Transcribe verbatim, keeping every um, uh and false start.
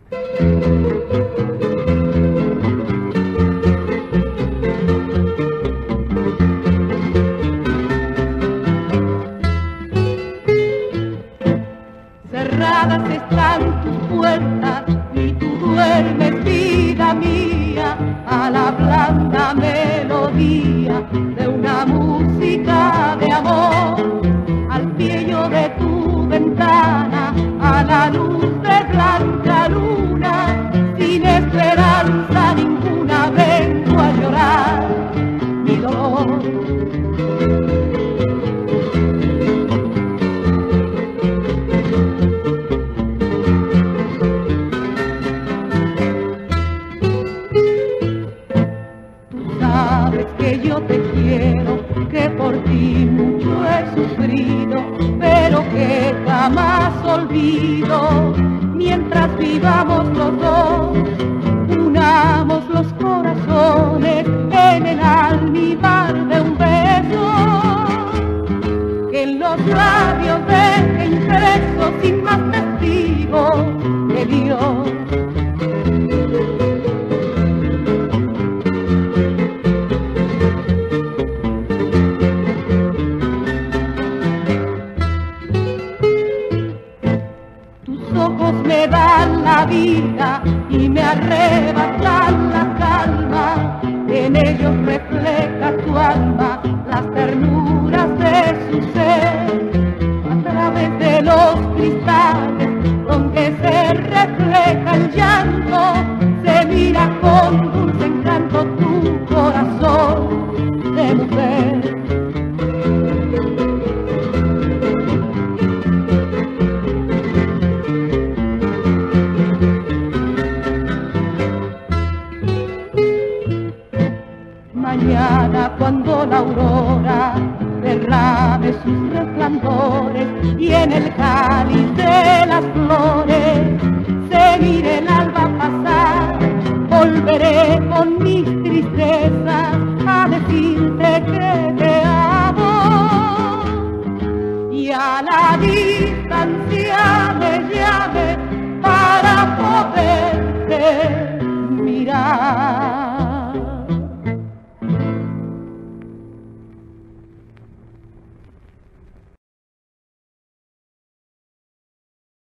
Cerradas están tus puertas y tú duermes, vida mía, a la blanda melodía de una música de amor. Al piello de tu ventana, a la luz de blanca luna, sin esperanza ninguna vengo a llorar mi dolor. Sabes que yo te quiero, que por ti mucho he sufrido, pero que jamás olvido. Mientras vivamos los dos, unamos los corazones en el almíbar de un beso, que en los labios deje impreso sin más testigos que Dios. Tus ojos me dan la vida y me arrebatan la calma, en ellos refleja tu alma las ternuras de su ser. A través de los cristales donde se refleja el llanto, se mira con dulce encanto tu corazón de mujer. Mañana cuando la aurora derrame sus resplandores y en el cáliz de las flores se mire el alba pasar, volveré con mis tristezas a decirte que te amo y a la distancia me llame para poderte mirar.